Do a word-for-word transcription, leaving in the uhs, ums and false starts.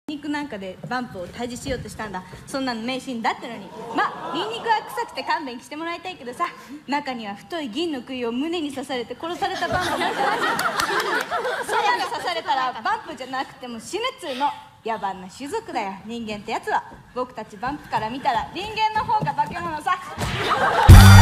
肉なんかでバンプを退治しようとしたんだ。そんなの迷信だったのに。まあニンニクは臭くて勘弁してもらいたいけどさ、中には太い銀の杭を胸に刺されて殺されたバンプなんかそんなの刺されたらバンプじゃなくても死ぬっつうの。野蛮な種族だよ人間ってやつは。僕たちバンプから見たら人間の方が化け物さ。